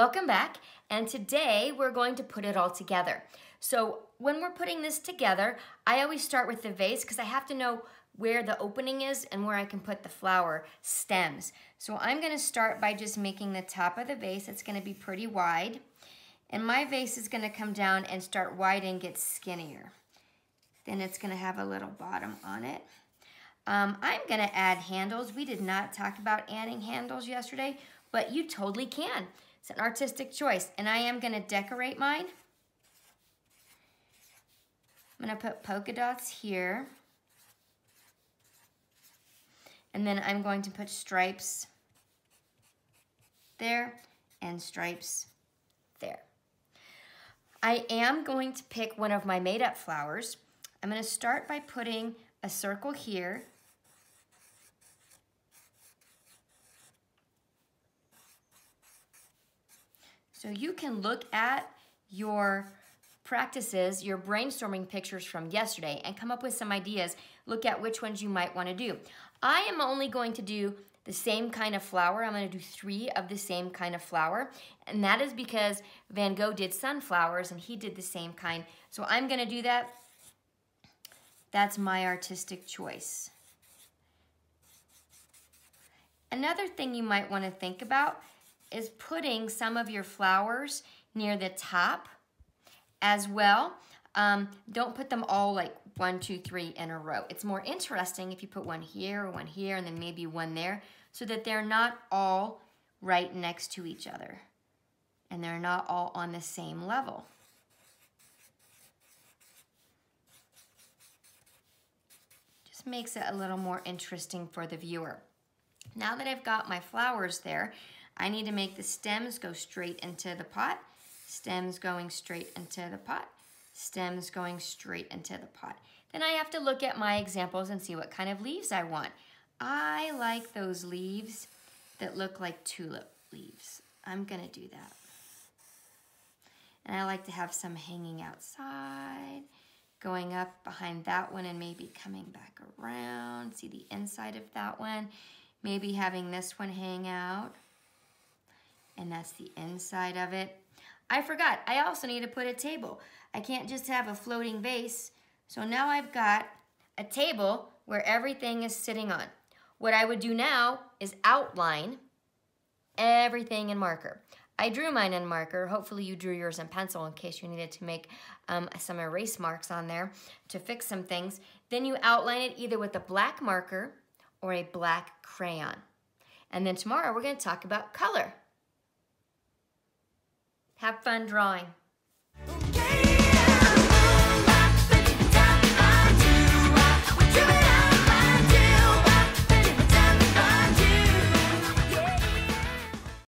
Welcome back, and today we're going to put it all together. So when we're putting this together, I always start with the vase because I have to know where the opening is and where I can put the flower stems. So I'm going to start by just making the top of the vase. It's going to be pretty wide, and my vase is going to come down and start wide and get skinnier. Then it's going to have a little bottom on it. I'm going to add handles. We did not talk about adding handles yesterday, but you totally can. It's an artistic choice, and I am going to decorate mine. I'm going to put polka dots here, and then I'm going to put stripes there and stripes there. I am going to pick one of my made-up flowers. I'm going to start by putting a circle here. So you can look at your practices, your brainstorming pictures from yesterday and come up with some ideas. Look at which ones you might want to do. I am only going to do the same kind of flower. I'm going to do 3 of the same kind of flower. And that is because Van Gogh did sunflowers and he did the same kind. So I'm going to do that. That's my artistic choice. Another thing you might want to think about is putting some of your flowers near the top as well. Don't put them all like 1, 2, 3 in a row. It's more interesting if you put one here, and then maybe one there, so that they're not all right next to each other and they're not all on the same level. Just makes it a little more interesting for the viewer. Now that I've got my flowers there, I need to make the stems go straight into the pot, stems going straight into the pot, stems going straight into the pot. Then I have to look at my examples and see what kind of leaves I want. I like those leaves that look like tulip leaves. I'm gonna do that. And I like to have some hanging outside, going up behind that one and maybe coming back around. See the inside of that one. Maybe having this one hang out. And that's the inside of it. I forgot, I also need to put a table. I can't just have a floating vase. So now I've got a table where everything is sitting on. What I would do now is outline everything in marker. I drew mine in marker. Hopefully you drew yours in pencil in case you needed to make some erase marks on there to fix some things. Then you outline it either with a black marker or a black crayon. And then tomorrow we're going to talk about color. Have fun drawing.